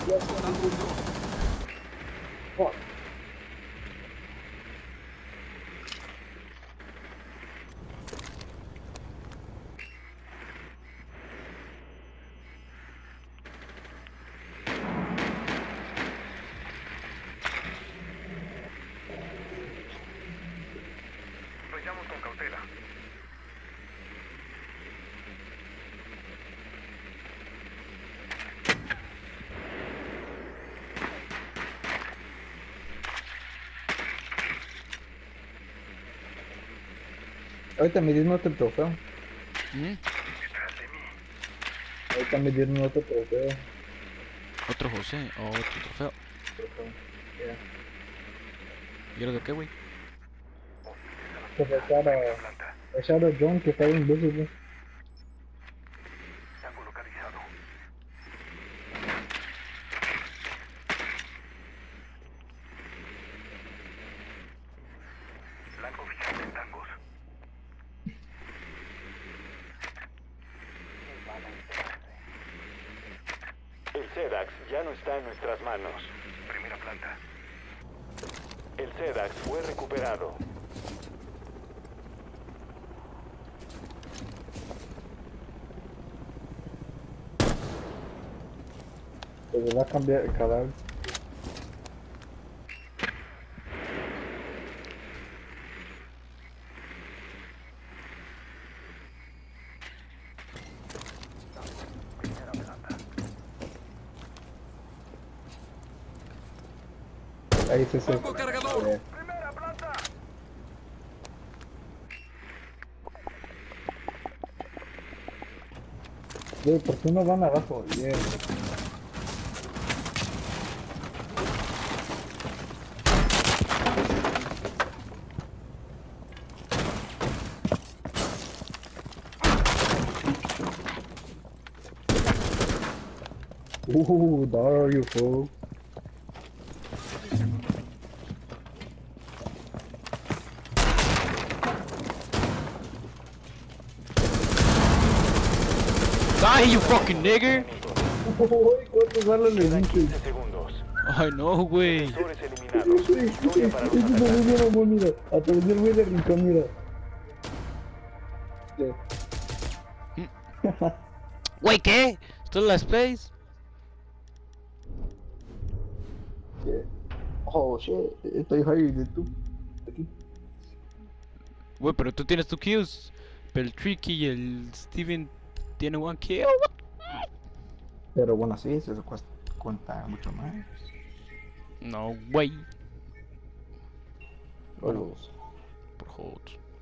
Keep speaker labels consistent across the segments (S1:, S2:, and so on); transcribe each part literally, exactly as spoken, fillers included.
S1: Yes, fuck.
S2: Vayamos con cautela.
S1: Ahorita me dieron otro trofeo.
S3: ¿Mm?
S2: Detrás de mí.
S1: Ahorita me dieron otro trofeo.
S3: Otro José o otro trofeo.
S1: Trofeo. Yeah.
S3: ¿Y ahora de qué, güey?
S1: Que rechar a...
S2: Planta.
S1: rechar a John que estaba invisible.
S2: Tango localizado. Blanco oficial en tangos.
S4: El SEDAX ya no está en nuestras manos.
S2: Primera planta.
S4: El SEDAX fue recuperado.
S1: Pues va a cambiar el cadáver.
S2: Primera planta.
S1: Ahí se se.
S5: ¡Pongo cargador!
S1: Eh,
S2: Primera planta.
S1: Güey, ¿por qué no van abajo? Yeah. Uh, there you go.
S3: Die, you fucking nigger!
S1: Uy, ¿cuántos balas le
S4: Quedan
S1: diste?
S4: quince segundos.
S3: Ay, no, güey.
S4: Defensores eliminados. Victoria para los
S1: Eso me
S4: atacantes.
S1: volvió, amor, mira. Atravesé el güey de rincón, mira. Yeah.
S3: Güey, ¿qué? ¿Still last place?
S1: Yeah. Oh, shit. Estoy high de tú.
S3: Güey, pero tú tienes tu kills. Pero el Tricky y el Steven tienen one kill.
S1: Pero bueno, sí, eso cuesta, cuenta mucho más.
S3: No, güey.
S1: Bueno,
S3: Por hold.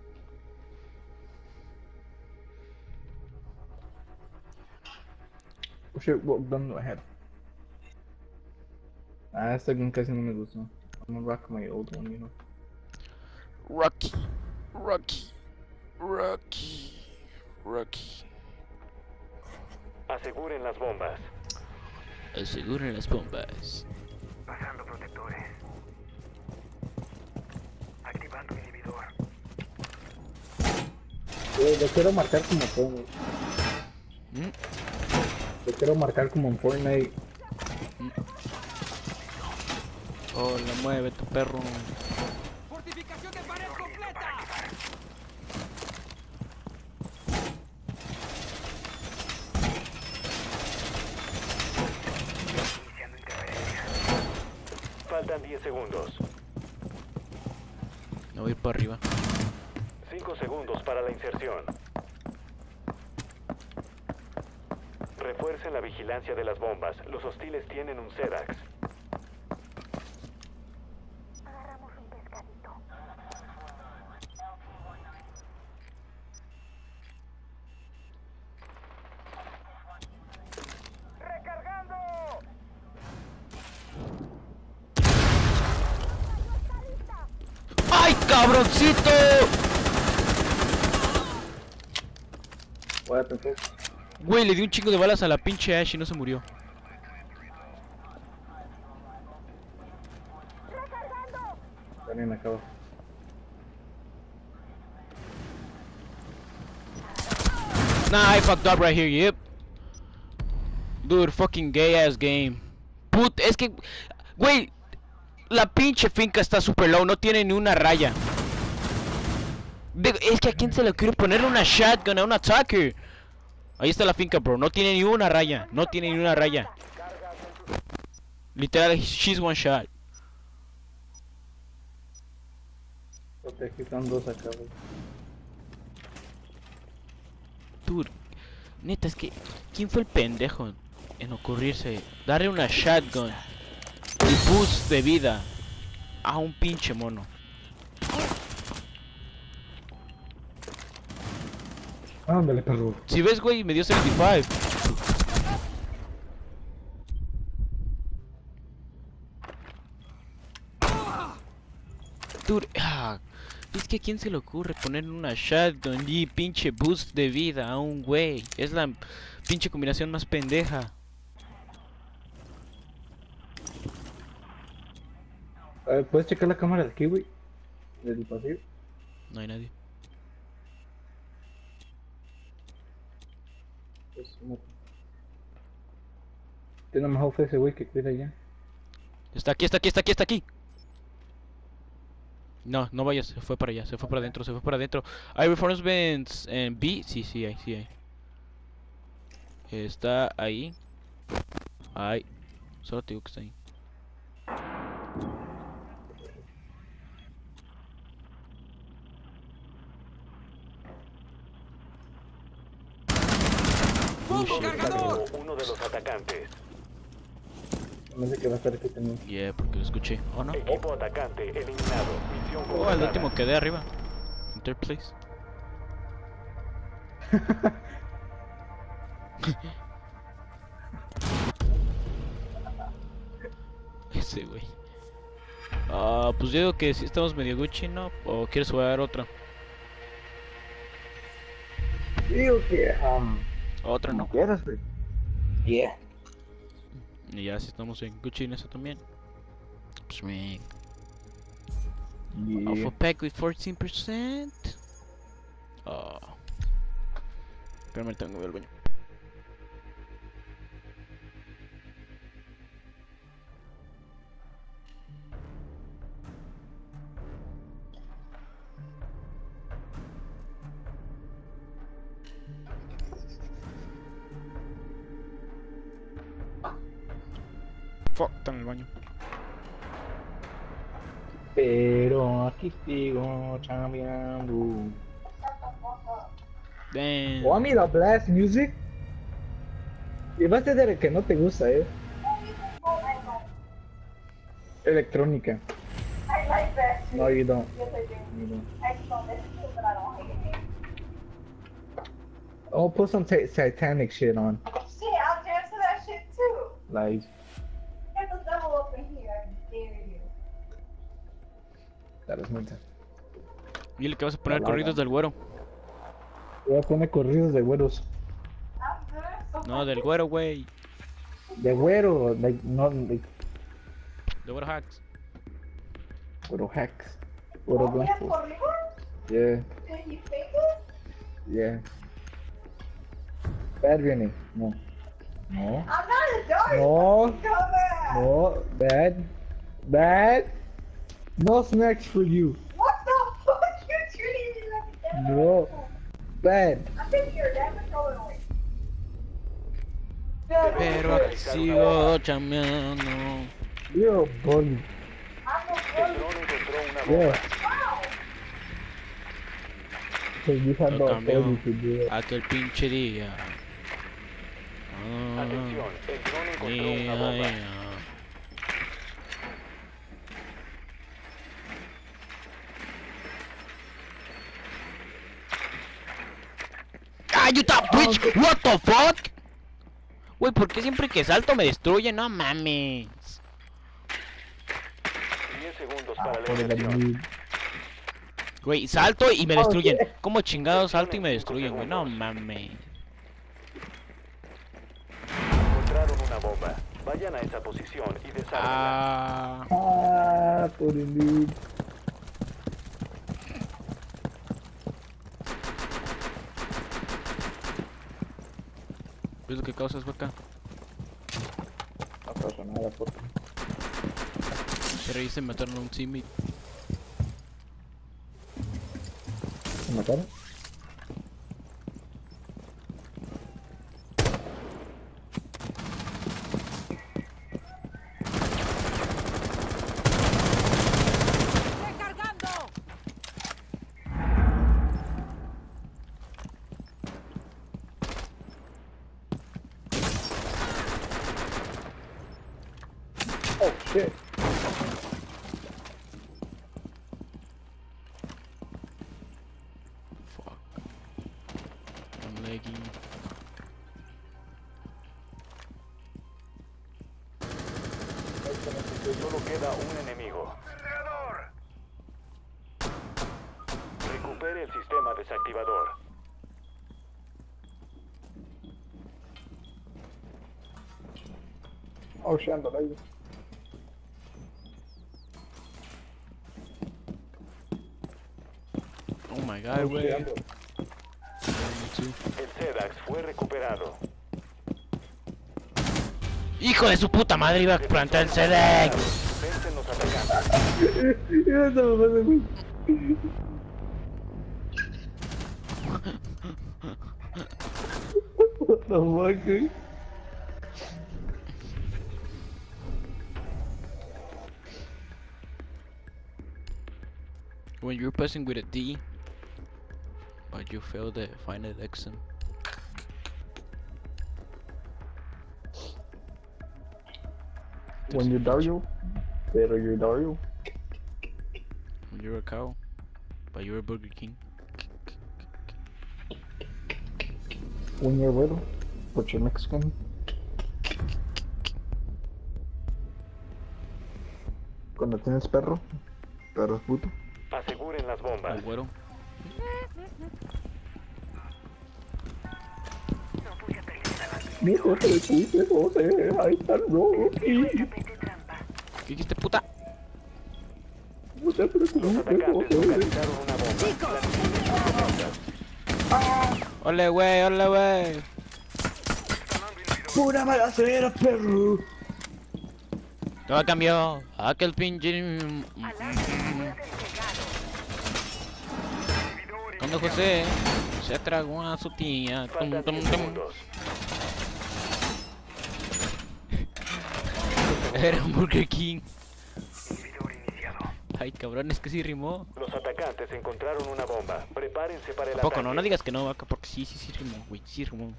S1: oh shit, what gun do I have? Ah, esta gun casi no me gustó. I'm gonna rock my old one, you know.
S3: Rocky. Rocky. Rocky. Rocky.
S4: Aseguren las bombas.
S3: Aseguren las bombas.
S2: Pasando protectores. Activando inhibidor.
S1: Eh, lo quiero marcar como Fortnite.
S3: ¿Mm?
S1: Lo quiero marcar como en Fortnite.
S3: Oh, la mueve tu perro.
S5: ¡Fortificación de pared completa!
S2: Iniciando interferencia.
S4: Faltan diez segundos.
S3: Me voy para arriba.
S4: cinco segundos para la inserción. Refuercen la vigilancia de las bombas. Los hostiles tienen un SEDAX.
S6: Agarramos un pescadito.
S2: ¡Recargando!
S3: ¡Ay, cabroncito!
S1: What happened, folks?
S3: Güey, le di un chingo de balas a la pinche Ash y no se murió.
S1: También acabo.
S3: Nah, I fucked up right here, yep. Dude, fucking gay ass game. Put, es que, güey, la pinche finca está super low, no tiene ni una raya. De- es que a quién se le quiere poner una shotgun a un attacker. Ahí está la finca, bro, no tiene ni una raya, no tiene ni una raya. Literal, she's one shot.
S1: Porque aquí están dos acá, güey.
S3: Dude, neta, es que, ¿quién fue el pendejo en ocurrirse darle una shotgun y boost de vida a un pinche mono?
S1: Ándale, perro.
S3: Si ves, güey, me dio setenta y cinco. Dude, ah, es que a quién se le ocurre poner una shotgun y pinche boost de vida a un güey. Es la pinche combinación más pendeja.
S1: A ver, ¿puedes checar la cámara de aquí, güey? Del pasillo.
S3: No hay nadie.
S1: Pues, no. Tiene mejor fe ese güey que cuida allá.
S3: Está aquí, está aquí, está aquí, está aquí. No, no vayas, se fue para allá, se fue para adentro, se fue para adentro. ¿Hay reinforcements en B? Sí, sí hay, sí hay. Está ahí. Ahí. Solo te digo que está ahí.
S5: ¡Bombo cargador!
S4: Uno de los atacantes.
S1: No sé qué va a estar aquí también.
S3: Yeah, porque lo escuché. ¿O no?
S4: Equipo atacante eliminado. Misión
S3: Oh, el
S4: completada.
S3: último quedé arriba. En third place. Ese güey. Ah, pues yo digo que si estamos medio Gucci, ¿no? ¿O quieres jugar otra?
S1: Digo que, um,
S3: Otra no.
S1: como quieras, güey. Yeah.
S3: Y ya si estamos en Gucci en eso también. Pues me...
S1: Yeah.
S3: Alpha pack with fourteen percent. Oh. Espérame, tengo que ir al baño. Fuck, está en el baño.
S1: Pero aquí sigo chambeando.
S3: Damn.
S1: Oh, mira, Blast Music. Y vas a decir que no te gusta, eh. Electrónica.
S6: I like that shit.
S1: No, you don't.
S6: Yes, I do.
S1: You don't.
S6: I just don't listen to it, but I don't hate it.
S1: Oh, put some ta- satanic shit on.
S6: Shit, I'll dance to that shit too.
S1: Like,
S6: Get the devil up in here, I dare you.
S1: that is mental.
S3: Dile que vas a poner
S1: La
S3: corridos del güero.
S1: Voy a poner corridos de güeros.
S6: I'm good. So
S3: No, del güero, güey.
S1: De güero, like, not like,
S3: De güero hacks.
S1: güero hacks. Güero
S6: Oh, he has
S1: blancos.
S6: corridos?
S1: Yeah,
S6: Did he fake it?
S1: yeah. Bad viene. No. No.
S6: I'm not a dog.
S1: No.
S6: Come back.
S1: No. Bad. Bad. No snacks for you.
S6: What the fuck? You treating me like a damn
S1: No.
S6: asshole.
S1: Bad.
S6: I'm taking your damn controller away.
S3: Pero aquí sigo chambeando.
S1: You're a bully.
S6: I'm a
S4: El
S6: bully.
S4: dron encontró una
S1: Yeah.
S4: bomba.
S6: Wow.
S1: Because you have
S3: Lo
S1: no
S3: cambió
S1: authority to do it.
S3: aquel pinche día. Ah,
S4: Atención, el dron encontró
S3: yeah,
S4: una bomba.
S3: yeah. ¡Ah, you top bitch! What the fuck? Güey, ¿por qué siempre que salto me destruye? No mames.
S4: diez segundos para la
S1: Por el
S4: inserción.
S1: enemigo.
S3: Güey, salto y me destruyen.
S1: Ok.
S3: ¿Cómo chingados salto y me destruyen, güey? No mames.
S4: Encontraron una bomba. Vayan a esa posición y desarmen.
S3: Ah,
S1: Ah, por el lead.
S3: ¿ves lo que causas, vaca?
S1: No pasa nada. la puta.
S3: Pero ahí se mataron a un teammate.
S1: ¿Se mataron?
S5: ¡Recargando!
S1: Oh shit.
S3: Fuck. I'm lagging.
S4: Solo queda un enemigo.
S2: ¡Perdedor!
S4: Recupere el sistema desactivador.
S1: Oh shit, ando ahí.
S3: Oh my god,
S1: Oh,
S3: wey.
S1: shit, ando.
S3: Me too.
S4: El SEDAX fue recuperado.
S3: Hijo de su puta madre, iba a plantar el C D X.
S4: Vencen los atacantes.
S1: Mira esta mamada, güey. What the fuck, güey?
S3: When you're pressing with a D, but you fail the final exam.
S1: When you're Dario, pero you're Dario.
S3: When you're a cow, but you're a Burger King.
S1: When you're little, but you're Mexican. Cuando tienes perro, pero es puto.
S4: Aseguren las bombas.
S3: El güero.
S2: No puse a perder a la
S1: Mira, te puse, José, ahí está el Rocky.
S2: tapete trampa.
S3: ¿Qué dijiste, puta?
S1: No te
S4: Los
S1: preocupes,
S4: atacantes
S1: José.
S4: localizaron una bomba. Planifiquen.
S3: Ole, wey, ole, wey.
S1: Pura balacera, perro.
S3: Todo cambió. Aquel pinche.
S2: Alarma seguridad desplegado.
S3: Cuando José se tragó a su tía. Tum,
S4: Faltan
S3: tum,
S4: diez
S3: tum.
S4: segundos.
S3: Era un Burger King.
S2: Inhibidor iniciado.
S3: Ay, cabrón, es que sí rimó.
S4: Los atacantes encontraron una bomba. Prepárense para el
S3: ¿A poco
S4: ataque.
S3: no? No digas que no, vaca, porque sí, sí, sí rimó, güey. Sí rimó.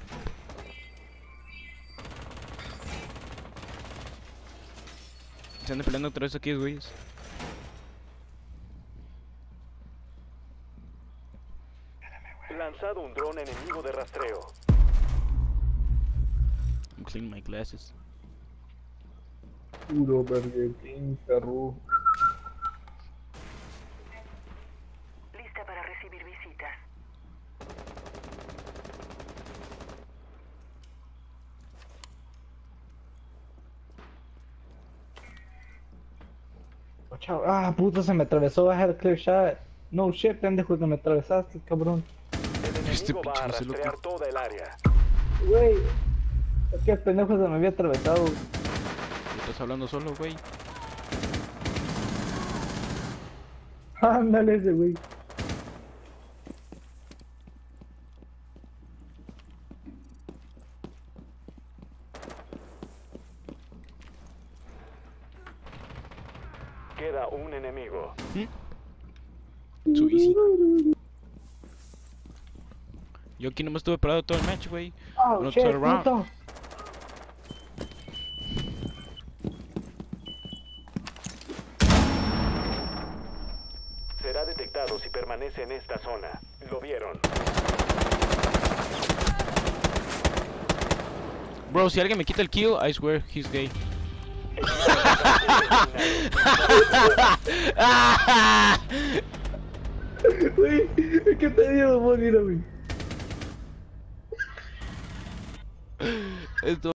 S3: Se andan peleando otra vez aquí, güeyes.
S4: Lanzado un dron enemigo de rastreo.
S3: I'm cleaning my glasses.
S1: Puro Burger King, perro.
S2: Lista para recibir visitas.
S1: Oh, chao. Ah, puta, se me atravesó. I had a clear shot. No shit, pendejo, que me atravesaste, cabrón.
S4: El
S3: Este
S4: enemigo va
S3: pinche
S4: a
S3: no se lo
S4: rastrear toda el área.
S1: Güey, es que el pendejo se me había atravesado.
S3: Estás hablando solo, güey.
S1: Ándale ese güey.
S4: Queda un enemigo.
S3: Too easy. Yo aquí no me estuve parado todo el match, güey.
S1: Oh,
S3: No
S1: shit,
S3: turn around.
S1: puto.
S4: Será detectado si permanece en esta zona. Lo vieron.
S3: Bro, si alguien me quita el kill, I swear he's gay.
S1: Güey, es que te dio morir a mí.
S3: Esto